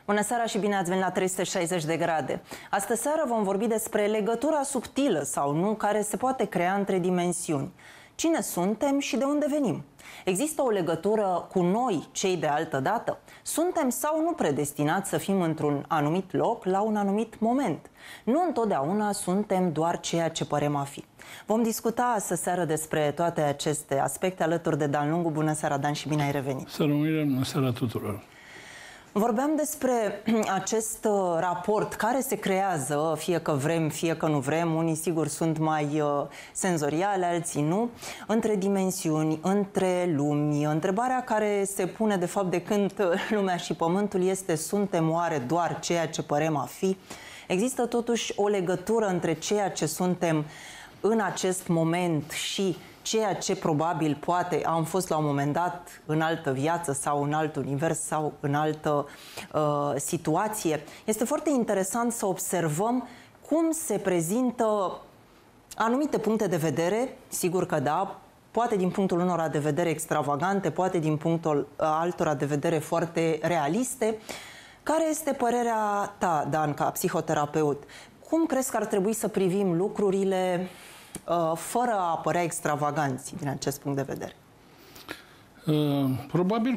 Bună seara și bine ați venit la 360 de grade. Astă seară vom vorbi despre legătura subtilă sau nu care se poate crea între dimensiuni. Cine suntem și de unde venim? Există o legătură cu noi, cei de altă dată? Suntem sau nu predestinați să fim într-un anumit loc la un anumit moment? Nu întotdeauna suntem doar ceea ce părem a fi. Vom discuta astă seară despre toate aceste aspecte alături de Dan Lungu. Bună seara, Dan, și bine ai revenit! Să rămânem, bună seara tuturor! Vorbeam despre acest raport care se creează, fie că vrem, fie că nu vrem, unii sigur sunt mai senzoriale, alții nu, între dimensiuni, între lumi. Întrebarea care se pune de fapt de când lumea și pământul este: suntem oare doar ceea ce părem a fi? Există totuși o legătură între ceea ce suntem în acest moment și ceea ce probabil poate am fost la un moment dat în altă viață sau în alt univers sau în altă situație. Este foarte interesant să observăm cum se prezintă anumite puncte de vedere, sigur că da, poate din punctul unora de vedere extravagante, poate din punctul altora de vedere foarte realiste. Care este părerea ta, Dan, ca psihoterapeut? Cum crezi că ar trebui să privim lucrurile fără a părea extravaganți din acest punct de vedere? Probabil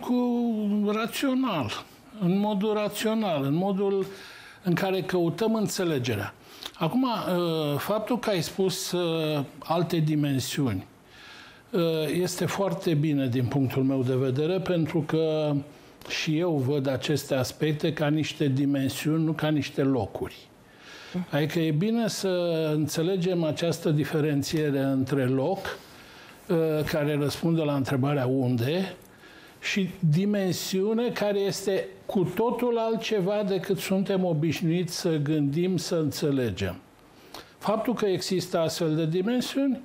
în modul rațional, în modul în care căutăm înțelegerea. Acum, faptul că ai spus alte dimensiuni este foarte bine din punctul meu de vedere, pentru că și eu văd aceste aspecte ca niște dimensiuni, nu ca niște locuri. Adică e bine să înțelegem această diferențiere între loc, care răspunde la întrebarea unde, și dimensiune, care este cu totul altceva decât suntem obișnuiți să gândim, să înțelegem. Faptul că există astfel de dimensiuni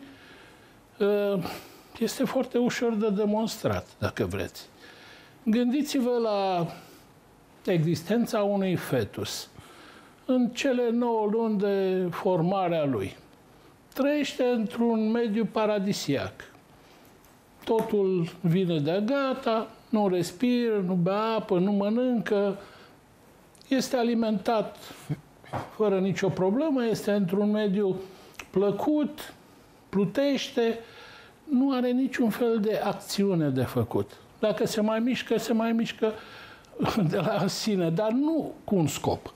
este foarte ușor de demonstrat, dacă vreți. Gândiți-vă la existența unui fetus. În cele 9 luni de formare a lui, trăiește într-un mediu paradisiac. Totul vine de gata, nu respiră, nu bea apă, nu mănâncă, este alimentat fără nicio problemă, este într-un mediu plăcut, plutește, nu are niciun fel de acțiune de făcut. Dacă se mai mișcă de la sine, dar nu cu un scop.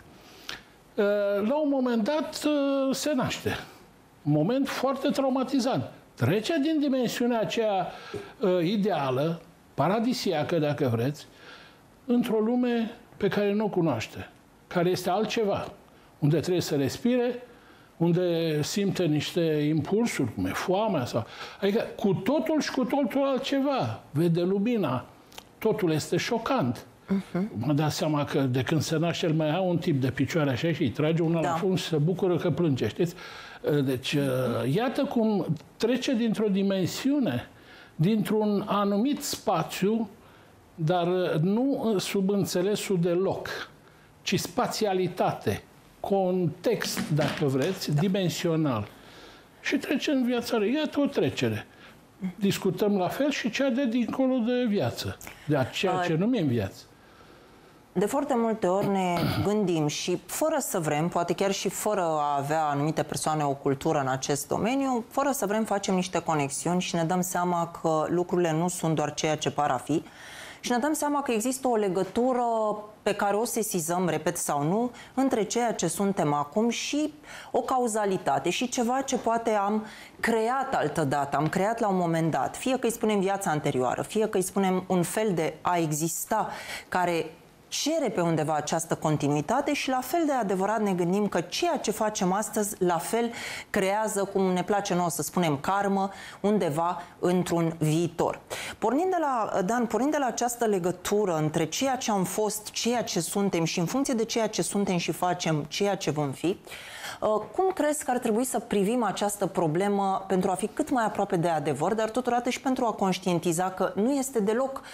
La un moment dat se naște. Un moment foarte traumatizant. Trece din dimensiunea aceea ideală, paradisiacă, dacă vreți, într-o lume pe care nu o cunoaște, care este altceva, unde trebuie să respire, unde simte niște impulsuri, cum e foamea, adică cu totul și cu totul altceva. Vede lumina. Totul este șocant. Mă dau seama că de când se naște el mai ia un tip de picioare așa și îi trage una la fund și se bucură că plânge, știți? Deci, iată cum trece dintr-o dimensiune, dintr-un anumit spațiu, dar nu sub înțelesul de loc, ci spațialitate, context, dacă vreți, dimensional. Și trece în viața lui. Iată o trecere. Discutăm la fel și cea de dincolo de viață, de ceea ce numim viață. De foarte multe ori ne gândim și fără să vrem, poate chiar și fără a avea anumite persoane o cultură în acest domeniu, fără să vrem facem niște conexiuni și ne dăm seama că lucrurile nu sunt doar ceea ce par a fi și ne dăm seama că există o legătură pe care o sesizăm, repet sau nu, între ceea ce suntem acum și o cauzalitate și ceva ce poate am creat altădată, am creat la un moment dat, fie că îi spunem viața anterioară, fie că îi spunem un fel de a exista care cere pe undeva această continuitate și la fel de adevărat ne gândim că ceea ce facem astăzi la fel creează, cum ne place nouă să spunem, karmă undeva într-un viitor. Pornind de la această legătură între ceea ce am fost, ceea ce suntem și în funcție de ceea ce suntem și facem, ceea ce vom fi, cum crezi că ar trebui să privim această problemă pentru a fi cât mai aproape de adevăr, dar totodată și pentru a conștientiza că nu este deloc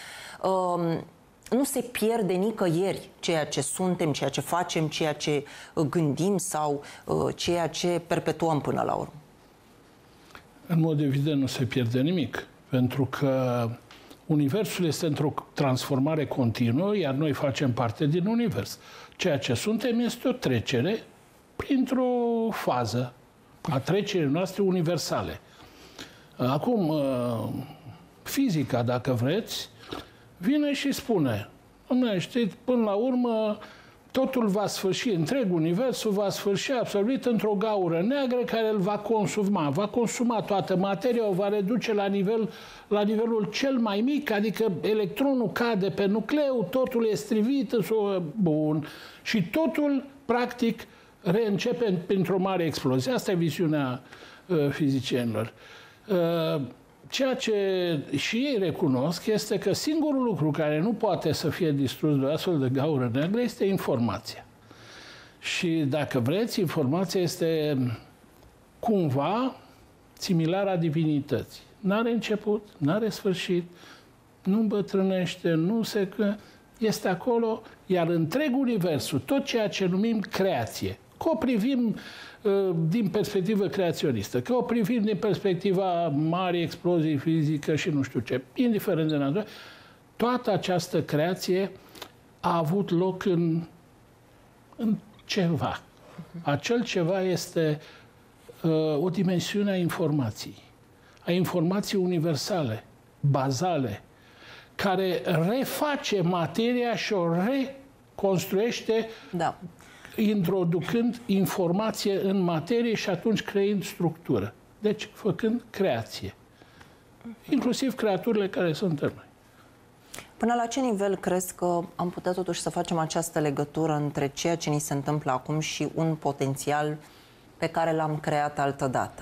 nu se pierde nicăieri ceea ce suntem, ceea ce facem, ceea ce gândim sau ceea ce perpetuăm până la urmă? În mod evident nu se pierde nimic, pentru că Universul este într-o transformare continuă, iar noi facem parte din Univers. Ceea ce suntem este o trecere printr-o fază a trecerii noastre universale. Acum, fizica, dacă vreți, vine și spune, știți, până la urmă, totul va sfârși, întreg universul va sfârși absorbit într-o gaură neagră care îl va consuma toată materia, o va reduce la nivelul cel mai mic, adică electronul cade pe nucleu, totul e strivit, bun, și totul, practic, reîncepe printr-o mare explozie. Asta e viziunea fizicienilor. Ceea ce și ei recunosc este că singurul lucru care nu poate să fie distrus de o astfel de gaură neagră este informația. Și dacă vreți, informația este cumva similară a divinității. N-are început, n-are sfârșit, nu îmbătrânește, nu se... este acolo, iar întreg universul, tot ceea ce numim creație, că o privim din perspectivă creaționistă, că o privim din perspectiva marii explozii fizică și nu știu ce, indiferent de natură, toată această creație a avut loc în ceva. Acel ceva este o dimensiune a informației, a informației universale, bazale, care reface materia și o reconstruiește, introducând informație în materie și atunci creând structură. Deci, făcând creație. Inclusiv creaturile care sunt în noi. Până la ce nivel crezi că am putea totuși să facem această legătură între ceea ce ni se întâmplă acum și un potențial pe care l-am creat altădată?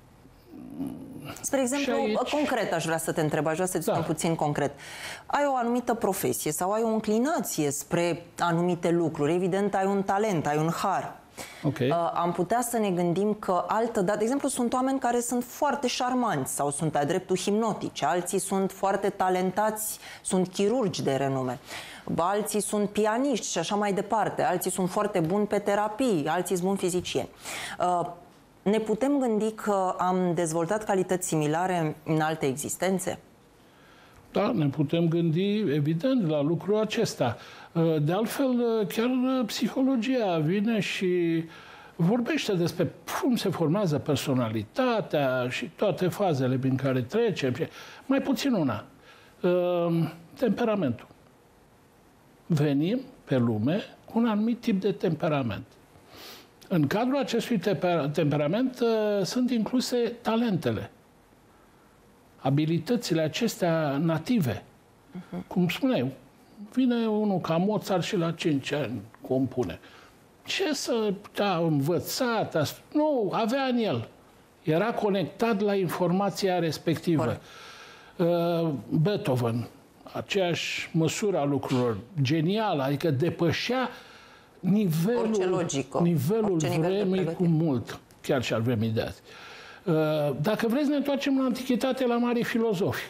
Spre exemplu, concret aș vrea să te întreb, aș vrea să te spun puțin concret. Ai o anumită profesie sau ai o înclinație spre anumite lucruri, evident ai un talent, ai un har. Okay. Am putea să ne gândim că altădată, de exemplu, sunt oameni care sunt foarte șarmanți sau sunt de-a dreptul hipnotici, alții sunt foarte talentați, sunt chirurgi de renume, alții sunt pianiști și așa mai departe, alții sunt foarte buni pe terapii, alții sunt buni fizicieni. Ne putem gândi că am dezvoltat calități similare în alte existențe? Da, ne putem gândi, evident, la lucrul acesta. De altfel, chiar psihologia vine și vorbește despre cum se formează personalitatea și toate fazele prin care trecem. Mai puțin una. Temperamentul. Venim pe lume cu un anumit tip de temperament. În cadrul acestui temperament sunt incluse talentele, abilitățile acestea native. Cum spuneam, vine unul ca Mozart și la 5 ani compune. Ce să a învățat? Nu, avea în el. Era conectat la informația respectivă. Beethoven, aceeași măsură a lucrurilor, genial, adică depășea nivelul vremii cu mult, chiar și al vremii de azi. Dacă vreți, ne întoarcem la antichitate, la mari filozofi.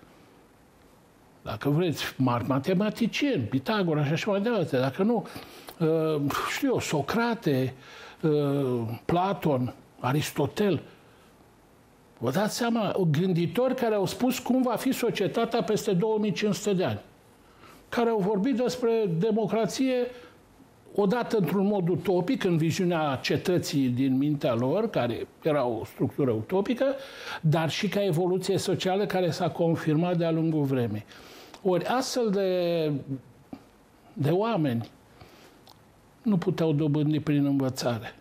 Dacă vreți, mari matematicieni, Pitagora și așa mai departe. Dacă nu, știu eu, Socrate, Platon, Aristotel. Vă dați seama, gânditori care au spus cum va fi societatea peste 2500 de ani. Care au vorbit despre democrație odată într-un mod utopic, în viziunea cetății din mintea lor, care era o structură utopică, dar și ca evoluție socială care s-a confirmat de-a lungul vremii. Ori astfel de oameni nu puteau dobândi prin învățare.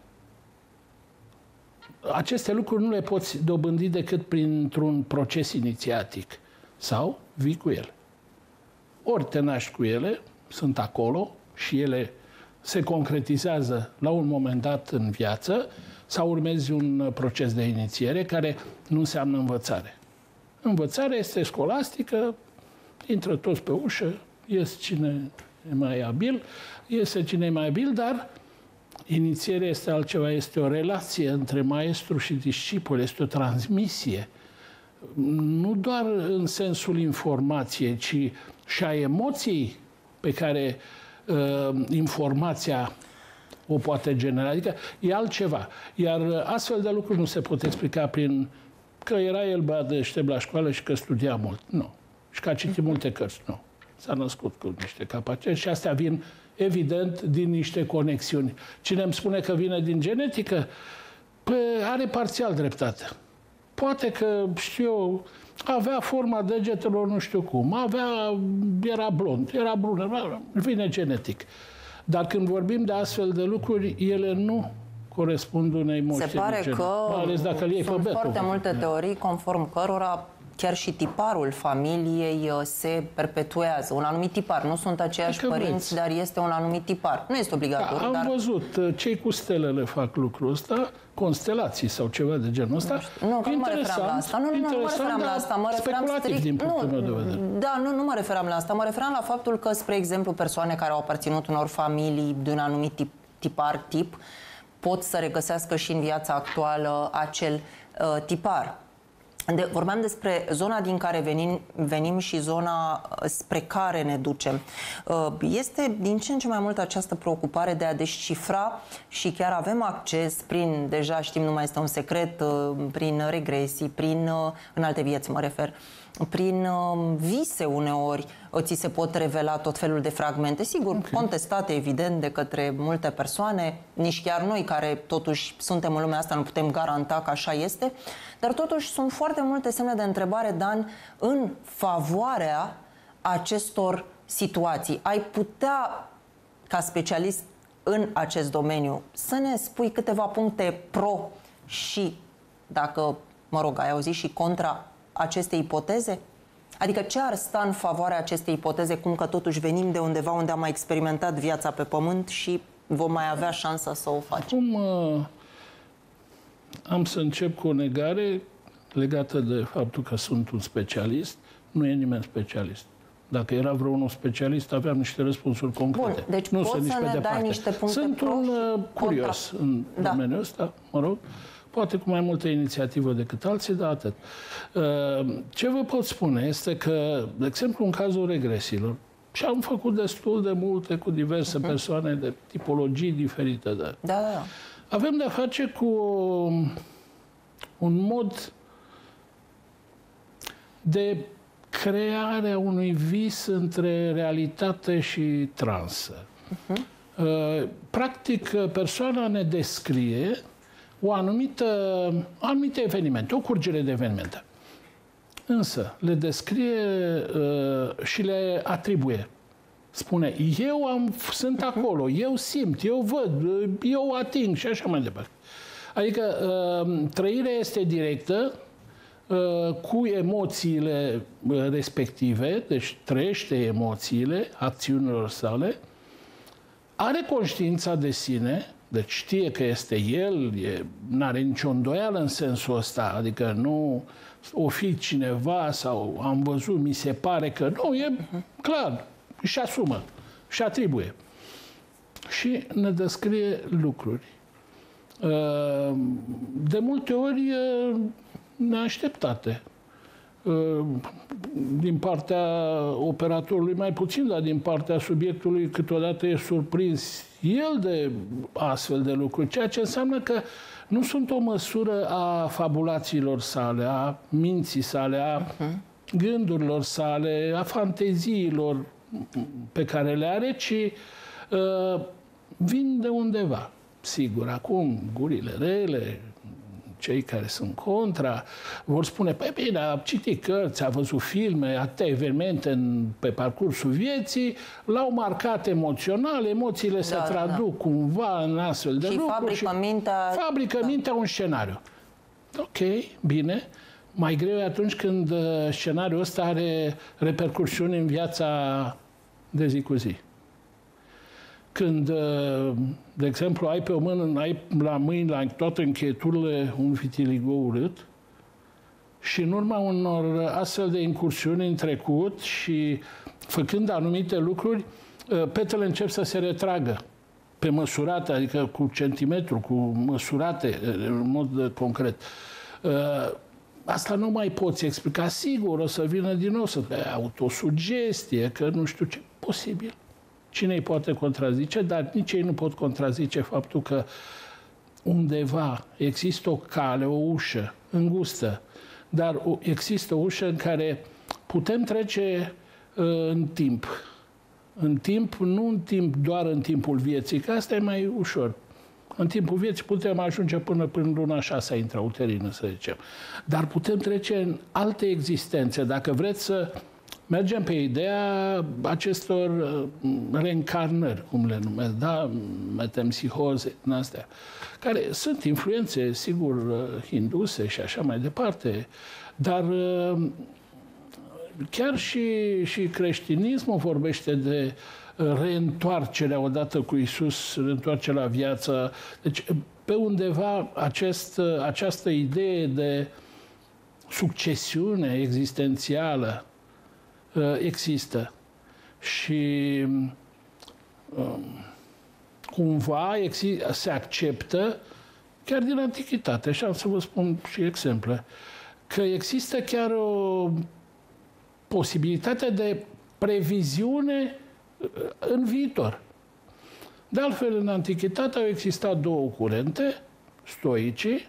Aceste lucruri nu le poți dobândi decât printr-un proces inițiatic. Sau vii cu ele. Ori te naști cu ele, sunt acolo și ele se concretizează la un moment dat în viață, sau urmezi un proces de inițiere care nu înseamnă învățare. Învățarea este scolastică, intră toți pe ușă, iese cine e mai abil, iese cine e mai abil, dar inițierea este altceva, este o relație între maestru și discipol, este o transmisie. Nu doar în sensul informației, ci și a emoției pe care informația o poate genera. Adică e altceva. Iar astfel de lucruri nu se pot explica prin că era el băiat deștept la școală și că studia mult. Nu. Și că a citit multe cărți. Nu. S-a născut cu niște capacități și astea vin evident, din niște conexiuni. Cine îmi spune că vine din genetică, are parțial dreptate. Poate că, știu eu, avea forma degetelor nu știu cum, era blond, era brună, vine genetic. Dar când vorbim de astfel de lucruri, ele nu corespund unei moșteniri. Se pare că ales dacă îl iei pe Beethoven. foarte multe teorii conform cărora chiar și tiparul familiei se perpetuează. Un anumit tipar. Nu sunt aceiași părinți, dar este un anumit tipar. Nu este obligatoriu. Am văzut. Cei cu stelele fac lucrul ăsta, constelații sau ceva de genul ăsta. Nu mă referam la asta. Nu mă referam la asta. Mă referam speculativ din punctul meu de vedere. Da, nu mă referam la asta. Mă referam la faptul că, spre exemplu, persoane care au aparținut unor familii de un anumit tip pot să regăsească și în viața actuală acel tipar. Vorbeam despre zona din care venim și zona spre care ne ducem. Este din ce în ce mai mult această preocupare de a descifra și chiar avem acces deja știm, nu mai este un secret, prin regresii, în alte vieți mă refer, prin vise uneori ți se pot revela tot felul de fragmente, sigur, contestate evident de către multe persoane, nici chiar noi care totuși suntem în lumea asta nu putem garanta că așa este, dar totuși sunt foarte multe semne de întrebare, Dan, în favoarea acestor situații. Ai putea, ca specialist în acest domeniu, să ne spui câteva puncte pro și, dacă, mă rog, ai auzit și contra acestei ipoteze? Adică ce ar sta în favoarea acestei ipoteze, cum că totuși venim de undeva unde am mai experimentat viața pe pământ și vom mai avea șansa să o facem? Acum am să încep cu o negare legată de faptul că sunt un specialist. Nu e nimeni specialist. Dacă era vreunul specialist, aveam niște răspunsuri concrete. Bun, deci nu poți să ne dai niște puncte Sunt un curios în domeniul ăsta, mă rog. Poate cu mai multă inițiativă decât alții, dar atât. Ce vă pot spune este că, de exemplu, în cazul regresiilor, și am făcut destul de multe cu diverse persoane de tipologii diferite. Da. Avem de-a face cu un mod de creare a unui vis între realitate și transă. Practic, persoana ne descrie anumite evenimente, o curgere de evenimente. Însă le descrie și le atribuie. Spune, sunt acolo, eu simt, eu văd, eu ating și așa mai departe. Adică trăirea este directă cu emoțiile respective, deci trăiește emoțiile, acțiunilor sale, are conștiința de sine, deci știe că este el, n-are nicio îndoială în sensul ăsta, adică nu o fi cineva sau am văzut, mi se pare că nu, e clar, își asumă, își atribuie. Și ne descrie lucruri. De multe ori neașteptate. Din partea operatorului mai puțin, dar din partea subiectului câteodată e surprins el de astfel de lucruri, ceea ce înseamnă că nu sunt o măsură a fabulațiilor sale, a minții sale, a gândurilor sale, a fanteziilor pe care le are, ci vin de undeva. Sigur, acum gurile rele, cei care sunt contra, vor spune, păi bine, a citit cărți, a văzut filme, atâtea evenimente pe parcursul vieții, l-au marcat emoțional, emoțiile se traduc cumva în astfel de lucruri. Și fabrică mintea un scenariu. Ok, bine. Mai greu e atunci când scenariul ăsta are repercursiuni în viața de zi cu zi. Când, de exemplu, ai pe o mână, ai la mâini, la toate încheieturile, un vitiligo urât și în urma unor astfel de incursiuni în trecut și făcând anumite lucruri, petele încep să se retragă pe măsurate, adică cu centimetru, cu măsurate, în mod concret. Asta nu mai poți explica. Sigur, o să vină din nou să autosugestie, că nu știu ce. Posibil. Cine îi poate contrazice, dar nici ei nu pot contrazice faptul că undeva există o cale, o ușă îngustă, dar există o ușă în care putem trece în timp, în timp, nu doar în timpul vieții, că asta e mai ușor. În timpul vieții putem ajunge până luna 6-a intrauterină, să zicem. Dar putem trece în alte existențe. Dacă vreți să mergem pe ideea acestor reîncarnări, cum le numesc, da? Metempsihoze, din astea, care sunt influențe, sigur, hinduse și așa mai departe, dar chiar și creștinismul vorbește de reîntoarcerea odată cu Iisus, reîntoarcerea la viață. Deci, pe undeva, această idee de succesiune existențială există. Și cumva se acceptă chiar din antichitate. Și am să vă spun și exemple. Că există chiar o posibilitate de previziune în viitor. De altfel, în antichitate au existat două curente, stoicii,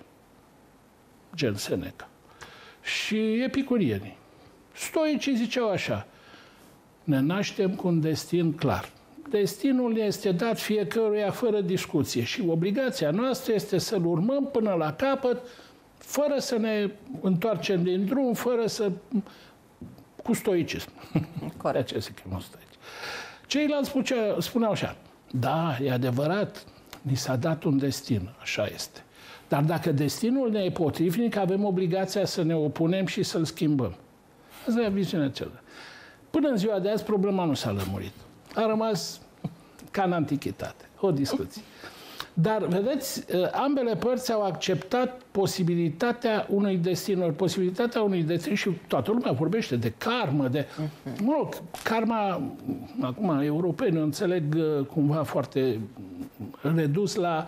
gen Seneca, și epicurienii. Stoicii ziceau așa: ne naștem cu un destin clar. Destinul este dat fiecăruia fără discuție și obligația noastră este să-l urmăm până la capăt, fără să ne întoarcem din drum, fără să... cu stoicism. Corect. De ce se cheamă stoici? Ceilalți spuneau așa: da, e adevărat, ni s-a dat un destin, așa este. Dar dacă destinul ne e potrivnic, avem obligația să ne opunem și să-l schimbăm. Asta e viziunea celor. Până în ziua de azi, problema nu s-a lămurit. A rămas ca în antichitate. O discuție. Dar, vedeți, ambele părți au acceptat posibilitatea unui destin, posibilitatea unui destin și toată lumea vorbește de karmă, de... Mă rog, karma, acum, europenii o înțeleg cumva foarte redus la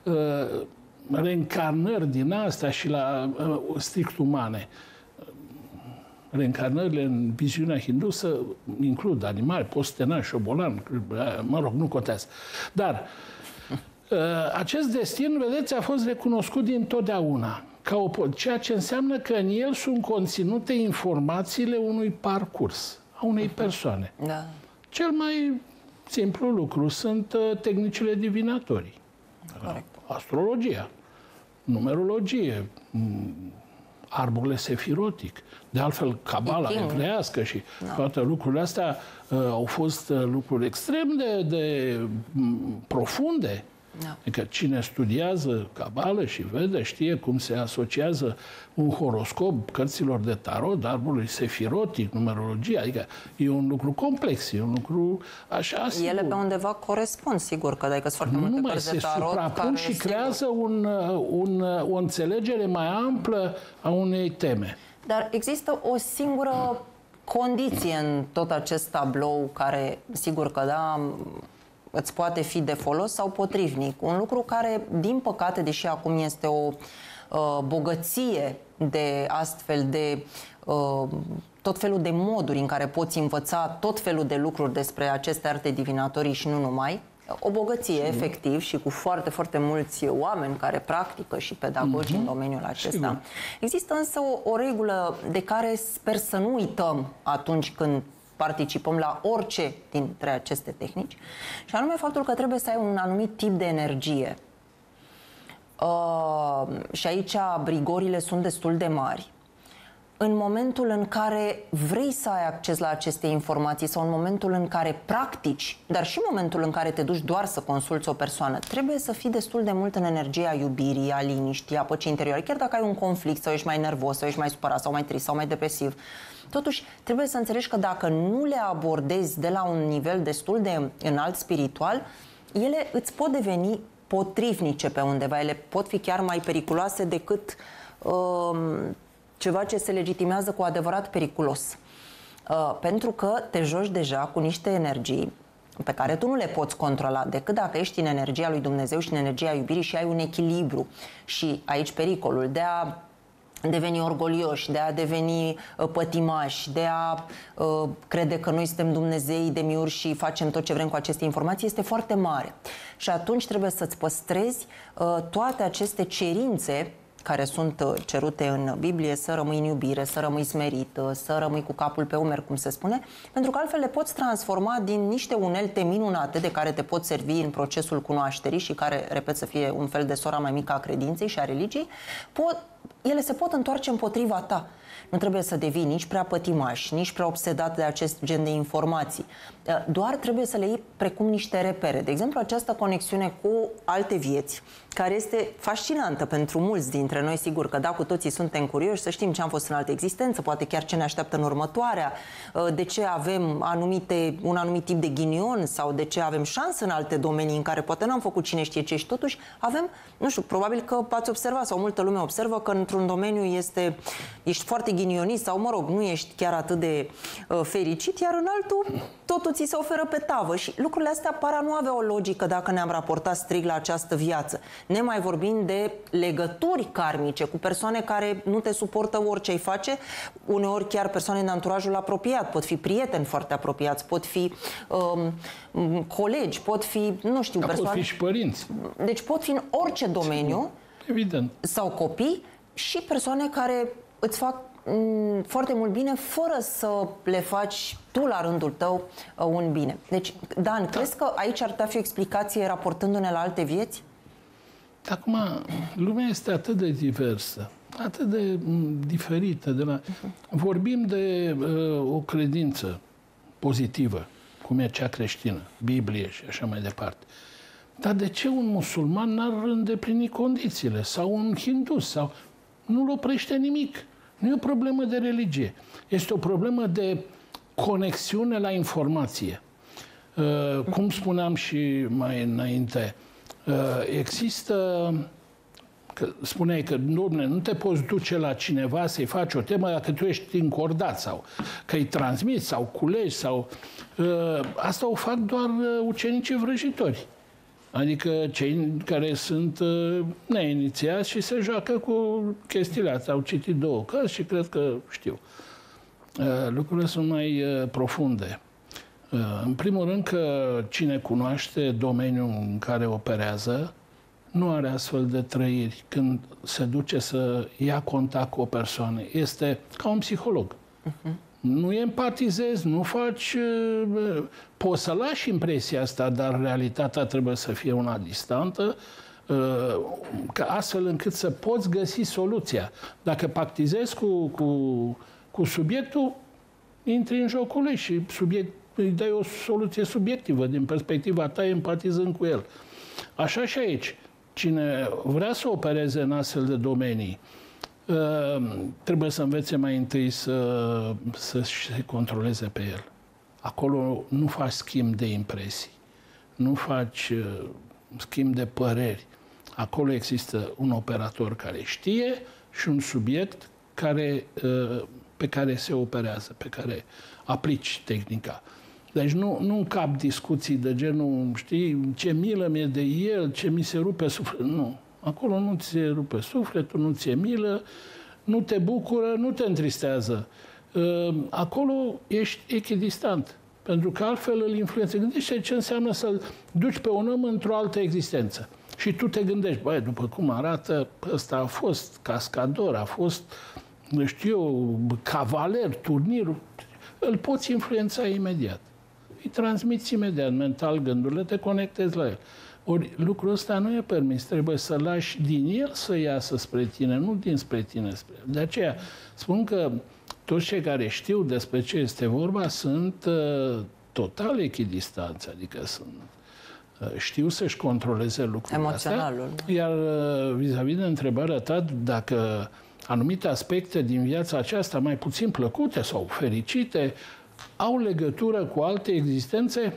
reîncarnări din asta și la strict umane. Reîncarnările în viziunea hindusă includ animale, postenan, șobolan, mă rog, nu contează. Dar acest destin, vedeți, a fost recunoscut dintotdeauna, ceea ce înseamnă că în el sunt conținute informațiile unui parcurs, a unei persoane. Da. Cel mai simplu lucru sunt tehnicile divinatorii. Corect. Astrologia, numerologie, arborele sefirotic, de altfel cabala evreiască și toate lucrurile astea au fost lucruri extrem de profunde. Da. Adică cine studiază cabală și vede, știe cum se asociază un horoscop cărților de tarot, arborului sefirotic, numerologia, adică e un lucru complex, e un lucru așa, sigur. Ele pe undeva corespund, sigur, că dacă sunt foarte multe cărți de tarot se suprapun și creează o înțelegere mai amplă a unei teme. Dar există o singură condiție în tot acest tablou care, sigur că da, îți poate fi de folos sau potrivnic. Un lucru care, din păcate, deși acum este o bogăție de astfel de tot felul de moduri în care poți învăța tot felul de lucruri despre aceste arte divinatorii și nu numai, o bogăție, efectiv, și cu foarte, foarte mulți oameni care practică și pedagogi în domeniul acesta. Există însă o regulă de care sper să nu uităm atunci când participăm la orice dintre aceste tehnici, și anume faptul că trebuie să ai un anumit tip de energie. Și aici brigorile sunt destul de mari. În momentul în care vrei să ai acces la aceste informații sau în momentul în care practici, dar și în momentul în care te duci doar să consulți o persoană, trebuie să fii destul de mult în energia iubirii, a liniștii, a păcii interioare. Chiar dacă ai un conflict sau ești mai nervos, sau ești mai supărat, sau mai trist, sau mai depresiv, totuși trebuie să înțelegi că dacă nu le abordezi de la un nivel destul de înalt spiritual, ele îți pot deveni potrivnice pe undeva. Ele pot fi chiar mai periculoase decât ceva ce se legitimează cu adevărat periculos. Pentru că te joci deja cu niște energii pe care tu nu le poți controla decât dacă ești în energia lui Dumnezeu și în energia iubirii și ai un echilibru. Și aici pericolul de a deveni orgolioși, de a deveni pătimași, de a crede că noi suntem Dumnezei de miuri și facem tot ce vrem cu aceste informații este foarte mare. Și atunci trebuie să-ți păstrezi toate aceste cerințe care sunt cerute în Biblie, să rămâi în iubire, să rămâi smerit, să rămâi cu capul pe umeri, cum se spune, pentru că altfel le poți transforma din niște unelte minunate de care te poți servi în procesul cunoașterii și care, repet, să fie un fel de sora mai mică a credinței și a religiei, ele se pot întoarce împotriva ta. Nu trebuie să devii nici prea pătimaș, nici prea obsedat de acest gen de informații. Doar trebuie să le iei precum niște repere. De exemplu, această conexiune cu alte vieți, care este fascinantă pentru mulți dintre noi, sigur că da, cu toții suntem curioși să știm ce am fost în altă existență, poate chiar ce ne așteaptă în următoarea, de ce avem un anumit tip de ghinion sau de ce avem șansă în alte domenii în care poate n-am făcut cine știe ce și totuși avem, nu știu, probabil că ați observat sau multă lume observă că într-un domeniu ești foarte ghinionist sau, mă rog, nu ești chiar atât de fericit, iar în altul totul ți se oferă pe tavă și lucrurile astea par a nu avea o logică dacă ne-am raportat strict la această viață. Ne mai vorbim de legături karmice cu persoane care nu te suportă orice ai face, uneori chiar persoane din anturajul apropiat, pot fi prieteni foarte apropiați, pot fi colegi, pot fi, nu știu, persoane... Pot fi și părinți. Deci pot fi în orice domeniu, evident, sau copii și persoane care îți fac foarte mult bine fără să le faci tu la rândul tău un bine. Deci, Dan, crezi că aici ar putea fi o explicație raportându-ne la alte vieți? Acum, lumea este atât de diversă, atât de diferită. Vorbim de o credință pozitivă, cum e cea creștină, Biblie și așa mai departe. Dar de ce un musulman n-ar îndeplini condițiile? Sau un hindus? Sau... Nu-l oprește nimic. Nu e o problemă de religie. Este o problemă de conexiune la informație. Cum spuneam și mai înainte, există... spuneai că nu te poți duce la cineva să-i faci o temă dacă tu ești încordat sau că îi transmiți sau culegi sau... Asta o fac doar ucenicii vrăjitori. Adică cei care sunt neinițiați și se joacă cu chestiile astea. Au citit 2 cărți și cred că știu. Lucrurile sunt mai profunde. În primul rând că cine cunoaște domeniul în care operează nu are astfel de trăiri când se duce să ia contact cu o persoană. Este ca un psiholog. Nu empatizezi, nu faci... Poți să lași impresia asta, dar realitatea trebuie să fie una distantă, astfel încât să poți găsi soluția. Dacă pactizezi cu subiectul, intri în jocul lui și îi dai o soluție subiectivă din perspectiva ta, empatizând cu el. Așa și aici. Cine vrea să opereze în astfel de domenii, trebuie să învețe mai întâi să se controleze pe el. Acolo nu faci schimb de impresii, nu faci schimb de păreri. Acolo există un operator care știe și un subiect pe care se operează, pe care aplici tehnica. Deci nu încap discuții de genul, știi, ce milă mi-e de el, ce mi se rupe sufletul. Nu. Acolo nu ți se rupe sufletul, nu ți-e milă, nu te bucură, nu te întristează. Acolo ești echidistant. Pentru că altfel îl influențează. Gândește ce înseamnă să-l duci pe un om într-o altă existență. Și tu te gândești, băi, după cum arată, ăsta a fost cascador, a fost, nu știu eu, cavaler, turnir. Îl poți influența imediat. Îi transmiți imediat mental gândurile, te conectezi la el. Ori lucrul ăsta nu e permis. Trebuie să lași din el să iasă spre tine, nu dinspre tine. De aceea spun că toți cei care știu despre ce este vorba sunt total echidistanți, adică știu să-și controleze lucrurile emoționalul. Astea. Iar vis-a-vis de întrebarea ta, dacă anumite aspecte din viața aceasta mai puțin plăcute sau fericite au legătură cu alte existențe,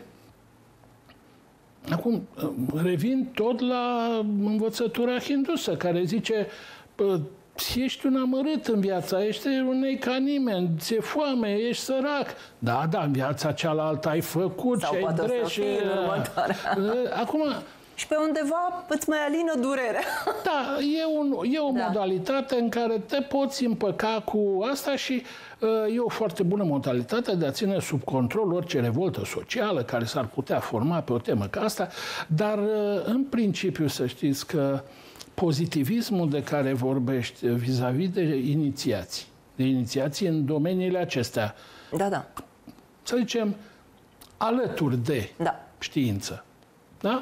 acum revin tot la învățătura hindusă, care zice ești un amărât în viața, ești un ei ca nimeni, ți-e foame, ești sărac. Da, în viața cealaltă ai făcut sau și ai dreș. Acum... Și pe undeva îți mai alină durerea. Da, e o modalitate în care te poți împăca cu asta și e o foarte bună modalitate de a ține sub control orice revoltă socială care s-ar putea forma pe o temă ca asta, dar în principiu să știți că pozitivismul de care vorbești vis-a-vis de inițiații în domeniile acestea. Da, da. Să zicem, alături de știință. Da?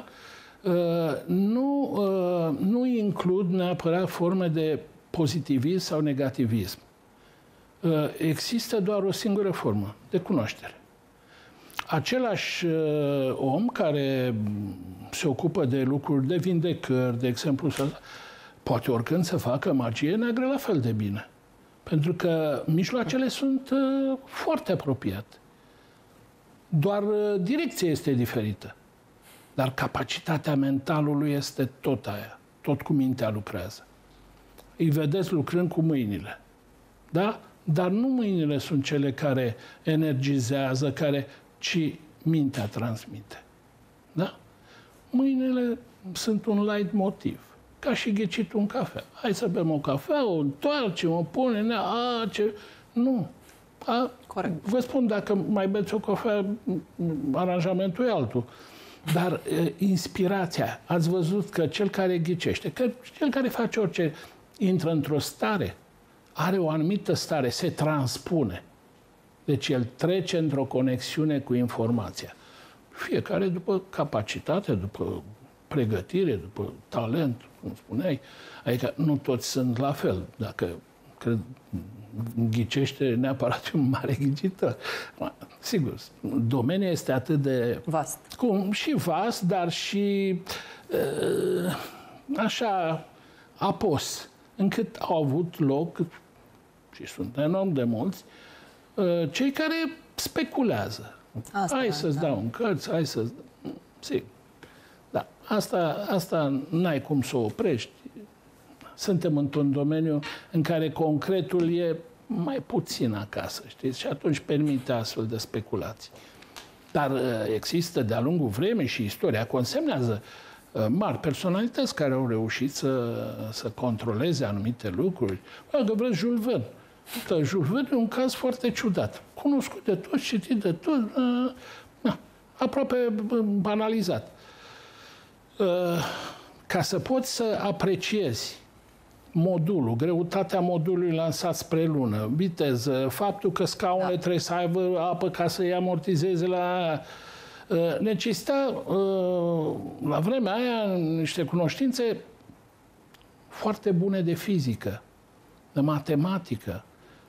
Nu includ neapărat forme de pozitivism sau negativism. Există doar o singură formă de cunoaștere. Același om care se ocupă de lucruri de vindecări, de exemplu, poate oricând să facă magie neagră la fel de bine. Pentru că mijloacele sunt foarte apropiate. Doar direcția este diferită. Dar capacitatea mentalului este tot aia. Tot cu mintea lucrează. Îi vedeți lucrând cu mâinile. Da? Dar nu mâinile sunt cele care energizează, ci mintea transmite. Da? Mâinile sunt un light motiv. Ca și ghicitul în cafea. Hai să bem o cafea, o întoarcem, o punem, Nu. Corect. Vă spun, dacă mai beți o cafea, aranjamentul e altul. Dar inspirația, ați văzut că cel care ghicește, că cel care face orice, intră într-o stare, are o anumită stare, se transpune. Deci el trece într-o conexiune cu informația. Fiecare după capacitate, după pregătire, după talent, cum spuneai. Adică nu toți sunt la fel. Dacă ghicește neapărat un mare ghicitor. Sigur, domeniul este atât de vast. Și vast, dar și așa apos, încât au avut loc, și sunt enorm de mulți, cei care speculează. Hai să-ți dau un cărți, hai să... Sigur. Da, asta n-ai cum să o oprești. Suntem într-un domeniu în care concretul e mai puțin acasă, știți? Și atunci permite astfel de speculații. Dar există de-a lungul vremii și istoria consemnează mari personalități care au reușit să controleze anumite lucruri. Dacă vreți, Jules Verne. Jules Verne e un caz foarte ciudat. Cunoscut de toți, citit de toți, aproape banalizat. Ca să poți să apreciezi modulul, greutatea modulului lansat spre lună, viteză, faptul că scaunele trebuie să aibă apă ca să-i amortizeze la... necesita la vremea aia niște cunoștințe foarte bune de fizică, de matematică.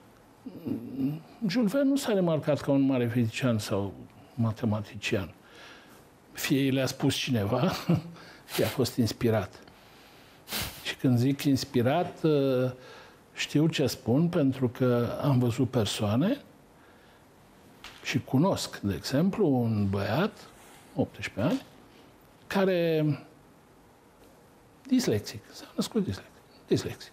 Jules Verne nu s-a remarcat ca un mare fizician sau matematician. Fie i le-a spus cineva, fie a fost inspirat. Și când zic inspirat, știu ce spun, pentru că am văzut persoane și cunosc, de exemplu, un băiat, 18 ani, care dislexic, s-a născut dislexic.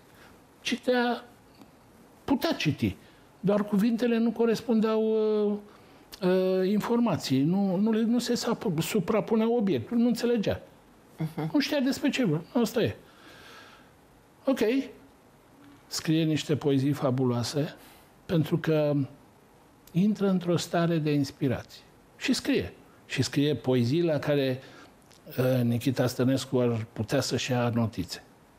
Putea citi, doar cuvintele nu corespundeau informații, nu se suprapunea obiectul, nu înțelegea. Nu știa despre ce vrea, asta e. Ok, scrie niște poezii fabuloase, pentru că intră într-o stare de inspirație. Și scrie. Și scrie poezii la care Nichita Stănescu ar putea să-și ia notițe.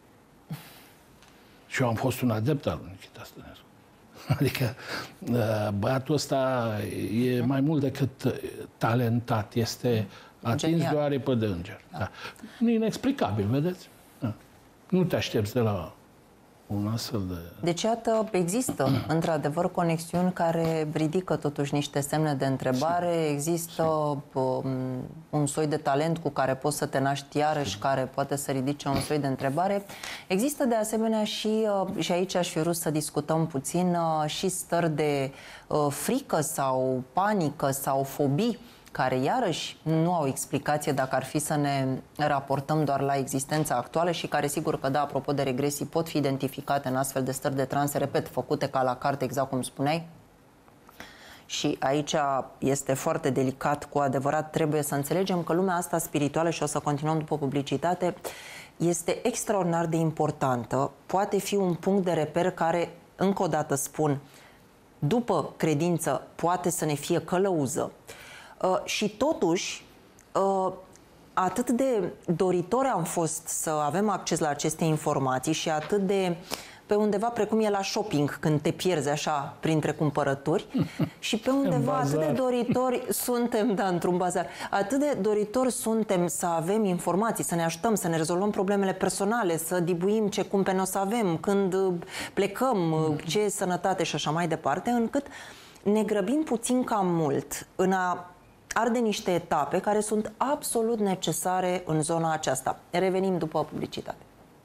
Și eu am fost un adept al lui Nichita Stănescu. Adică băiatul ăsta e mai mult decât talentat, este atins de o aripă de înger. Da. Da. Inexplicabil, vedeți? Da. Nu te aștepți de la un astfel de... Deci, iată, există, într-adevăr, conexiuni care ridică totuși niște semne de întrebare. Există un soi de talent cu care poți să te naști iarăși, care poate să ridice un soi de întrebare. Există, de asemenea, și aici aș fi vrut să discutăm puțin, și stări de frică sau panică sau fobii, care iarăși nu au explicație dacă ar fi să ne raportăm doar la existența actuală și care, sigur că da, apropo de regresii, pot fi identificate în astfel de stări de trans, repet, făcute ca la carte, exact cum spuneai. Și aici este foarte delicat, cu adevărat, trebuie să înțelegem că lumea asta spirituală, și o să continuăm după publicitate, este extraordinar de importantă, poate fi un punct de reper care, încă o dată spun, după credință, poate să ne fie călăuză. Și totuși, atât de doritori am fost să avem acces la aceste informații și atât de pe undeva precum e la shopping, când te pierzi așa printre cumpărături și pe undeva atât de doritori suntem, da, într-un bazar, atât de doritori suntem să avem informații, să ne ajutăm, să ne rezolvăm problemele personale, să dibuim ce cumpene o să avem, când plecăm, ce sănătate și așa mai departe, încât ne grăbim puțin cam mult în a arde niște etape care sunt absolut necesare în zona aceasta. Revenim după publicitate.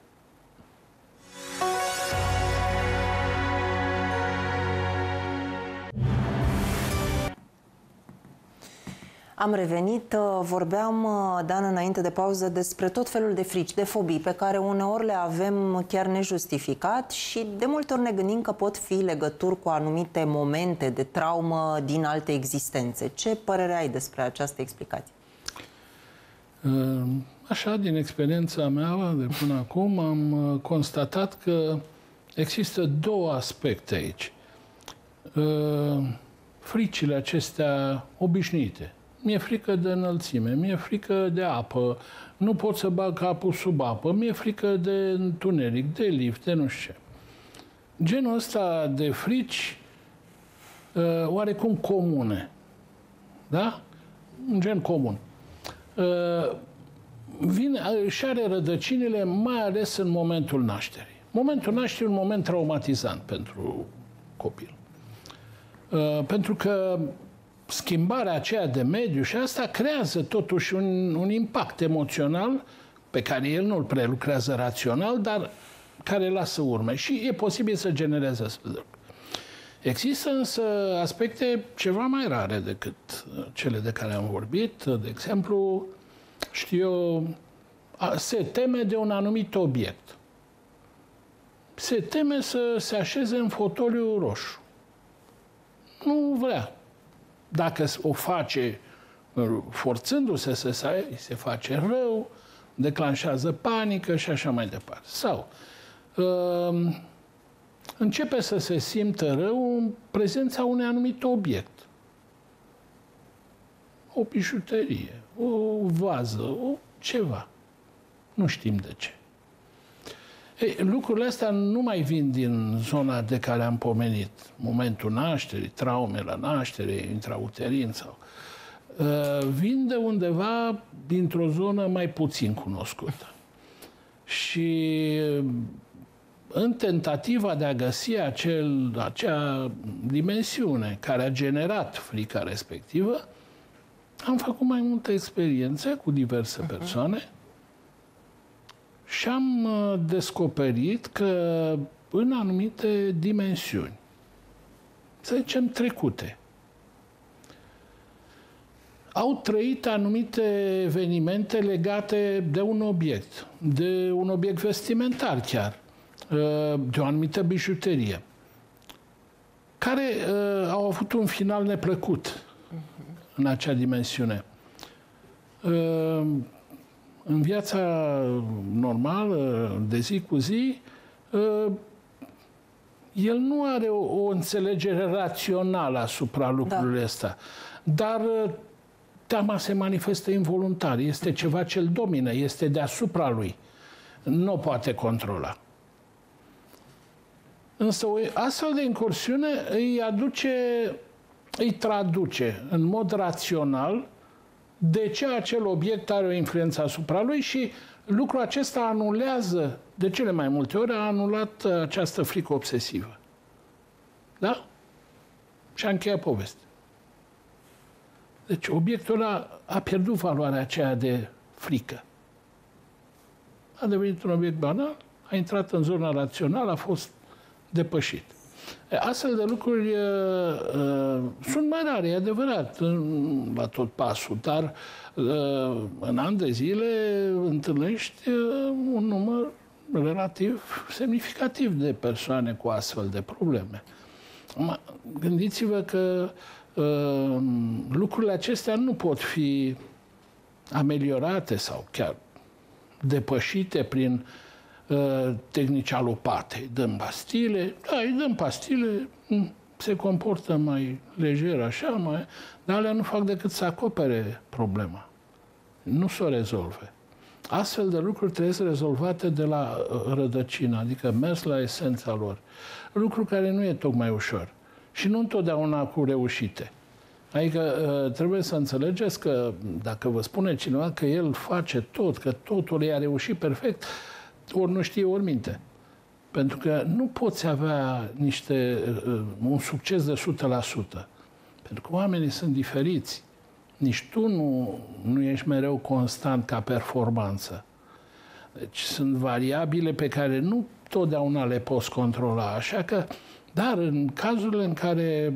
Am revenit, vorbeam, Dan, înainte de pauză despre tot felul de frici, de fobii pe care uneori le avem chiar nejustificat și de multe ori ne gândim că pot fi legături cu anumite momente de traumă din alte existențe. Ce părere ai despre această explicație? Așa, din experiența mea de până acum, am constatat că există două aspecte aici. Fricile acestea obișnuite. Mi-e frică de înălțime, mi-e frică de apă, nu pot să bag capul sub apă, mi-e frică de întuneric, de lift, de nu știu ce. Genul ăsta de frici oarecum comune, da? Un gen comun. Și are rădăcinile mai ales în momentul nașterii. Momentul nașterii e un moment traumatizant pentru copil. Pentru că schimbarea aceea de mediu și asta creează totuși un impact emoțional pe care el nu îl prelucrează rațional, dar care lasă urme și e posibil să genereze astfel de lucruri. Există însă aspecte ceva mai rare decât cele de care am vorbit. De exemplu, știu eu, se teme de un anumit obiect. Se teme să se așeze în fotoliu roșu. Nu vrea. Dacă o face forțându-se se face rău, declanșează panică și așa mai departe. Sau începe să se simtă rău în prezența unui anumit obiect. O bijuterie, o vază, ceva. Nu știm de ce. Ei, lucrurile astea nu mai vin din zona de care am pomenit. Momentul nașterii, traume la naștere, intrauterin sau... vin de undeva dintr-o zonă mai puțin cunoscută. Și în tentativa de a găsi acea dimensiune care a generat frica respectivă, am făcut mai multe experiențe cu diverse persoane și am descoperit că în anumite dimensiuni, să zicem trecute, au trăit anumite evenimente legate de un obiect vestimentar chiar, de o anumită bijuterie, care au avut un final neplăcut în acea dimensiune. În viața normală, de zi cu zi, el nu are o înțelegere rațională asupra lucrurilor astea. Dar teama se manifestă involuntar. Este ceva ce îl domină, este deasupra lui. Nu o poate controla. Însă o astfel de incursiune îi traduce în mod rațional de ce acel obiect are o influență asupra lui și lucrul acesta anulează, de cele mai multe ori, a anulat această frică obsesivă. Da? Și a încheiat povestea. Deci obiectul ăla a pierdut valoarea aceea de frică. A devenit un obiect banal, a intrat în zona rațională, a fost depășit. Astfel de lucruri sunt mai rare, e adevărat, la tot pasul, dar în ani de zile întâlnești un număr relativ semnificativ de persoane cu astfel de probleme. Gândiți-vă că lucrurile acestea nu pot fi ameliorate sau chiar depășite prin tehnici alopate. Dăm pastile, da, îi dăm pastile, se comportă mai lejer așa, dar alea nu fac decât să acopere problema. nu s-o rezolve. Astfel de lucruri trebuie rezolvate de la rădăcină, adică mers la esența lor. Lucru care nu e tocmai ușor și nu întotdeauna cu reușite. Adică trebuie să înțelegeți că dacă vă spune cineva că el face tot, că totul i-a reușit perfect, ori nu știe, ori minte. Pentru că nu poți avea un succes de 100%. Pentru că oamenii sunt diferiți. Nici tu nu ești mereu constant ca performanță. Deci sunt variabile pe care nu totdeauna le poți controla. Așa că, dar în cazurile în care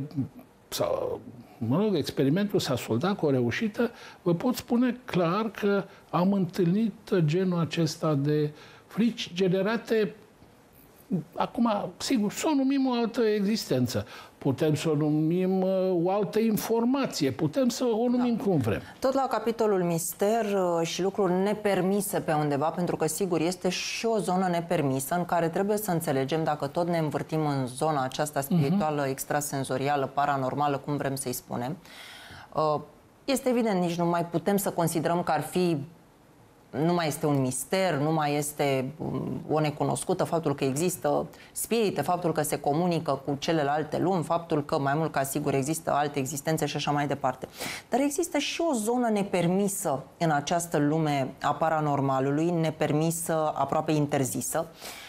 experimentul s-a soldat cu o reușită, vă pot spune clar că am întâlnit genul acesta de frici generate. Acum, sigur, să o numim o altă existență. Putem să o numim o altă informație. Putem să o numim cum vrem. Tot la capitolul mister și lucruri nepermise pe undeva, pentru că, sigur, este și o zonă nepermisă în care trebuie să înțelegem, dacă tot ne învârtim în zona aceasta spirituală, extrasenzorială, paranormală, cum vrem să-i spunem, este evident, nici nu mai putem să considerăm că ar fi. Nu mai este un mister, nu mai este o necunoscută, faptul că există spirite, faptul că se comunică cu celelalte lumi, faptul că, mai mult ca sigur, există alte existențe și așa mai departe. Dar există și o zonă nepermisă în această lume a paranormalului, nepermisă, aproape interzisă,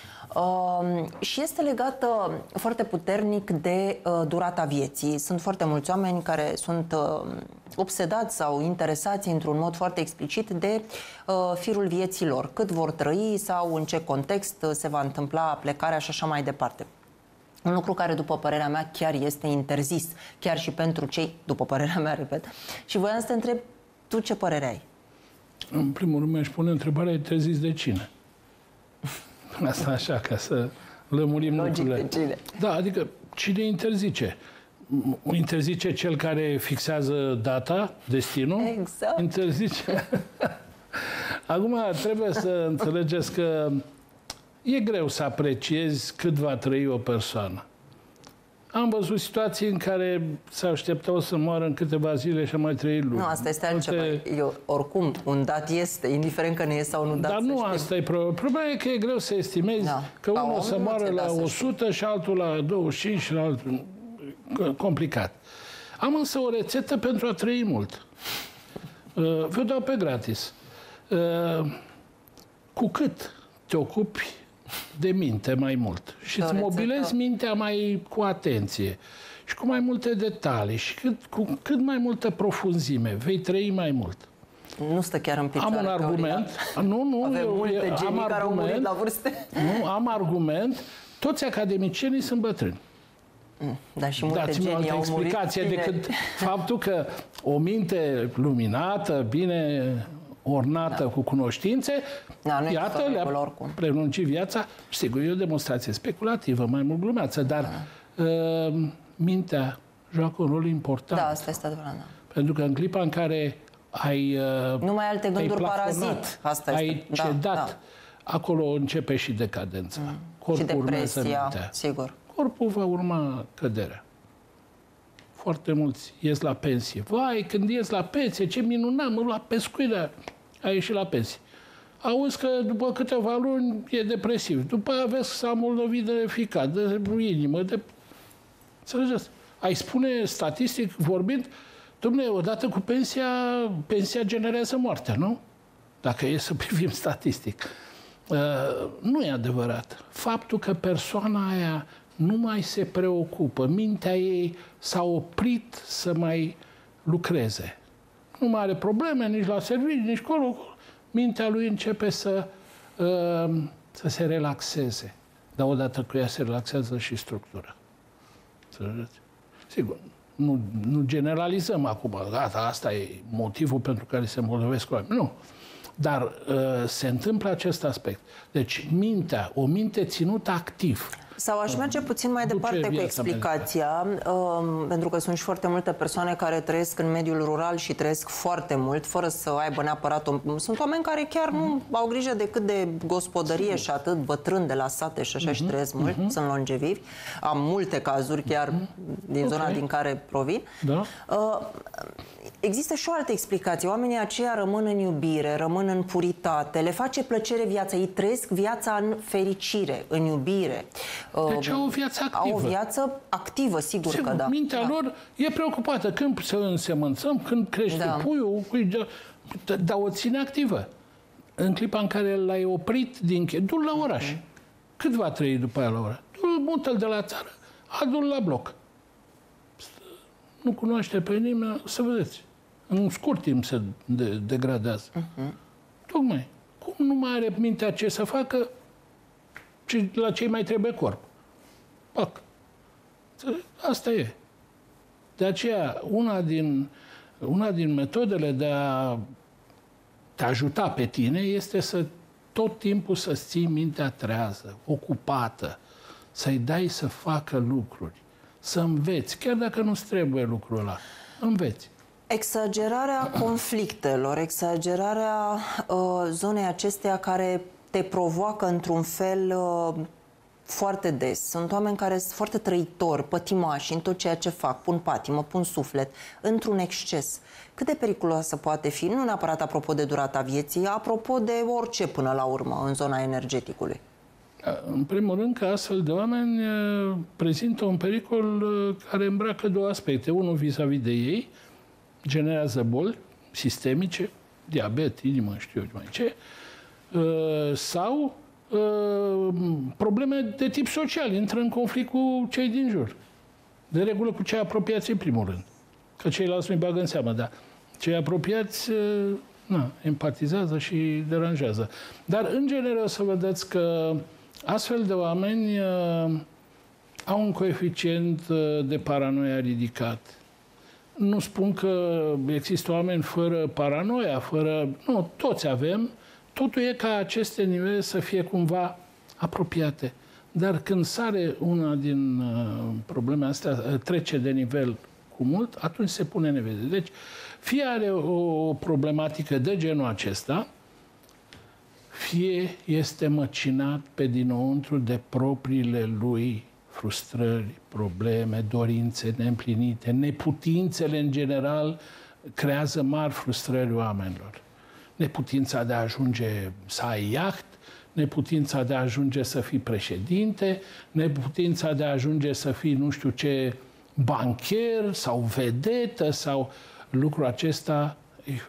și este legată foarte puternic de durata vieții. Sunt foarte mulți oameni care sunt obsedați sau interesați într-un mod foarte explicit de firul vieții lor. Cât vor trăi sau în ce context se va întâmpla plecarea și așa mai departe. Un lucru care, după părerea mea, chiar este interzis. Chiar și pentru cei, după părerea mea, repet. Și voiam să te întreb, tu ce părere ai? În primul rând mi-aș pune întrebarea, interzis de cine? Asta așa, ca să lămurim lucrurile. De cine? Da, adică cine interzice? Interzice cel care fixează data, destinul? Exact. Interzice. Acum trebuie să înțelegeți că e greu să apreciezi cât va trăi o persoană. Am văzut situații în care se așteptau să moară în câteva zile și a mai trăit lucruri. Nu, asta este altceva. Oricum, un dat este, indiferent că ne e sau nu dat. Dar nu asta e problema. Problema e că e greu să estimezi că unul să moară la 100 și altul la 25 și la altul. Complicat. Am însă o rețetă pentru a trăi mult. Vă dau pe gratis. Cu cât te ocupi de minte mai mult și îți mobilezi mintea mai cu atenție și cu mai multe detalii și cu cât mai multă profunzime, vei trăi mai mult. Nu stă chiar în picioare. Am un argument. Avem multe genii care au murit la vârste. Nu, am argument. Toți academicienii sunt bătrâni. Da, și multe genii au murit explicație decât faptul că o minte luminată, bine ornată cu cunoștințe, iată, le-a prelungit viața. Sigur, e o demonstrație speculativă, mai mult glumeață, dar mintea joacă un rol important. Da, asta este adevărat. Pentru că în clipa în care ai nu mai alte gânduri parazit. Asta ai cedat, acolo începe și decadența. Și depresia, sigur. Corpul va urma căderea. Foarte mulți ies la pensie. Vai, când ies la pensie, ce minunat, mă la pescuirea. A ieșit la pensie. Auzi că după câteva luni e depresiv. După aia vezi că s-a îmbolnăvit de ficat, de inimă, de... Înțelegeți? Ai spune, statistic vorbind, dom'le, odată cu pensia generează moartea, nu? Dacă e să privim statistic. Nu e adevărat. Faptul că persoana aia nu mai se preocupă, mintea ei s-a oprit să mai lucreze. Nu mai are probleme nici la serviciu, nici acolo. Mintea lui începe să se relaxeze. Dar odată cu ea se relaxează și structura. Sigur, nu generalizăm acum. Gata, asta e motivul pentru care se îmbolnăvesc oameni. Nu. Dar se întâmplă acest aspect. Deci mintea, o minte ținută activ, Sau aș merge puțin mai departe cu explicația, pentru că sunt și foarte multe persoane care trăiesc în mediul rural și trăiesc foarte mult, fără să aibă neapărat... Sunt oameni care chiar nu au grijă decât de gospodărie și atât, bătrâni de la sate și așa, și trăiesc mult, sunt longevivi. Am multe cazuri chiar din zona din care provin. Da. Există și o altă explicație. Oamenii aceia rămân în iubire, rămân în puritate, le face plăcere viața, ei trăiesc viața în fericire, în iubire. Deci au o viață activă. Au o viață activă, sigur că da. Mintea lor e preocupată când să însemănțăm, când crește puiul, dar o ține activă. În clipa în care l-ai oprit din du-l la oraș. Cât va trăi după aia la oraș? Mută-l de la țară, adu-l la bloc. Nu cunoaște pe nimeni, să vedeți. În scurt timp se degradează. Tocmai. Cum nu mai are mintea ce să facă, la ce mai trebuie corp? Pac. Asta e. De aceea, una din metodele de a te ajuta pe tine este să tot timpul să-ți ții mintea trează, ocupată, să-i dai să facă lucruri, să înveți, chiar dacă nu-ți trebuie lucrul ăla, înveți. Exagerarea conflictelor, exagerarea zonei acesteia care te provoacă într-un fel foarte des. Sunt oameni care sunt foarte trăitori, pătimași în tot ceea ce fac, pun patimă, pun suflet, într-un exces. Cât de periculoasă poate fi, nu neapărat apropo de durata vieții, apropo de orice până la urmă în zona energeticului? În primul rând că astfel de oameni prezintă un pericol care îmbracă două aspecte. Unul vis-a-vis de ei, generează boli sistemice, diabet, inimă, știu eu mai ce, sau probleme de tip social, intră în conflict cu cei din jur. De regulă cu cei apropiați în primul rând. Că ceilalți nu-i bagă în seamă, dar cei apropiați empatizează și deranjează. Dar, în general, să vedeți că astfel de oameni au un coeficient de paranoia ridicat. Nu spun că există oameni fără paranoia, Nu, toți avem. Totul e ca aceste nivele să fie cumva apropiate. Dar când sare una din problemele astea, trece de nivel cu mult, atunci se pune nevede. Deci, fie are o problematică de genul acesta, fie este măcinat pe dinăuntru de propriile lui frustrări, probleme, dorințe neîmplinite, neputințele în general creează mari frustrări oamenilor. Neputința de a ajunge să ai iaht, neputința de a ajunge să fii președinte, neputința de a ajunge să fii nu știu ce bancher sau vedetă sau lucrul acesta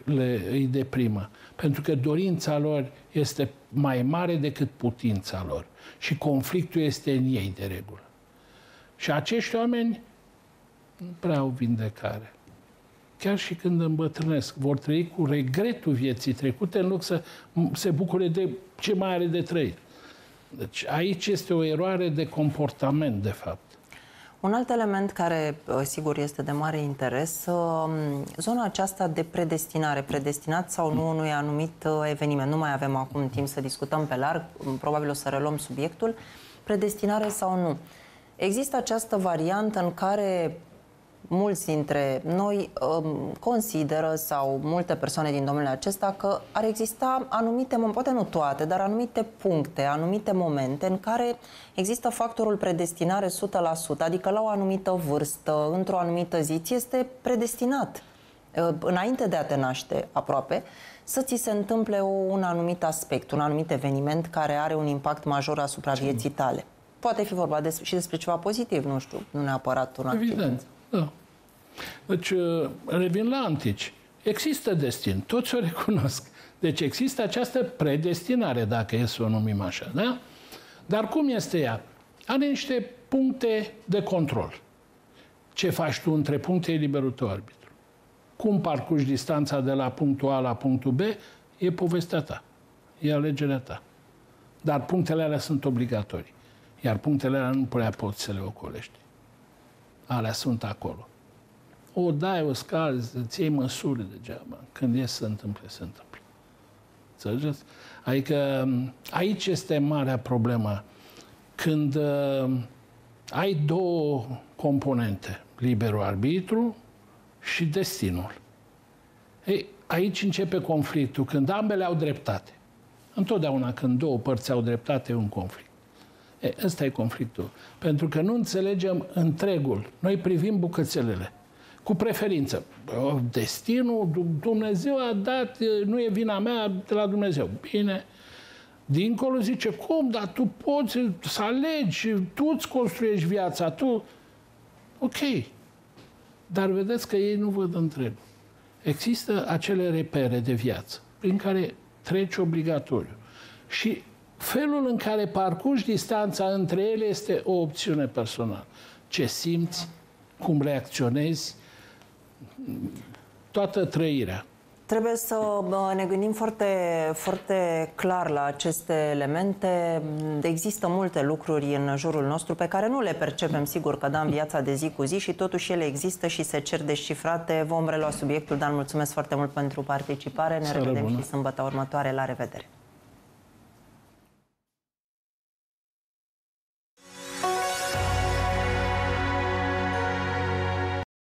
îi deprimă. Pentru că dorința lor este mai mare decât putința lor. Și conflictul este în ei de regulă. Și acești oameni nu prea au vindecare. Chiar și când îmbătrânesc, vor trăi cu regretul vieții trecute în loc să se bucure de ce mai are de trăit. Deci aici este o eroare de comportament, de fapt. Un alt element care, sigur, este de mare interes, zona aceasta de predestinare, predestinat sau nu unui anumit eveniment. Nu mai avem acum timp să discutăm pe larg, probabil o să reluăm subiectul, predestinare sau nu. Există această variantă în care mulți dintre noi consideră, sau multe persoane din domeniul acesta, că ar exista anumite, poate nu toate, dar anumite puncte, anumite momente în care există factorul predestinare 100%, adică la o anumită vârstă, într-o anumită zi, ți este predestinat, înainte de a te naște aproape, să ți se întâmple un anumit aspect, un anumit eveniment care are un impact major asupra vieții tale. Poate fi vorba și despre ceva pozitiv, nu știu, nu neapărat un accident. Evident, da. Deci, revin la antici. Există destin, toți o recunosc. Deci există această predestinare, dacă e să o numim așa, da? Dar cum este ea? Are niște puncte de control. Ce faci tu între puncte e liberul tău arbitru. Cum parcurgi distanța de la punctul A la punctul B e povestea ta, e alegerea ta. Dar punctele alea sunt obligatorii. Iar punctele alea nu prea poți să le ocolești. Alea sunt acolo. O dai, o scazi, îți iei măsuri degeaba. Când e să se întâmple, se întâmplă. Înțelegeți? Adică aici este marea problemă. când ai două componente, liberul arbitru și destinul. Ei, aici începe conflictul, când ambele au dreptate. Întotdeauna când două părți au dreptate, e un conflict. Ăsta e conflictul. Pentru că nu înțelegem întregul. Noi privim bucățelele. Cu preferință. Destinul, Dumnezeu a dat, nu e vina mea, de la Dumnezeu. Bine. Dincolo zice, cum? Dar tu poți să alegi, tu îți construiești viața, tu... Ok. Dar vedeți că ei nu văd întregul. Există acele repere de viață prin care treci obligatoriu. Și felul în care parcurgi distanța între ele este o opțiune personală. Ce simți, cum reacționezi, toată trăirea. Trebuie să ne gândim foarte, foarte clar la aceste elemente. Există multe lucruri în jurul nostru pe care nu le percepem, sigur, că da, în viața de zi cu zi și totuși ele există și se cer descifrate. Vom relua subiectul, Dan, mulțumesc foarte mult pentru participare. Ne revedem și sâmbătă următoare. La revedere!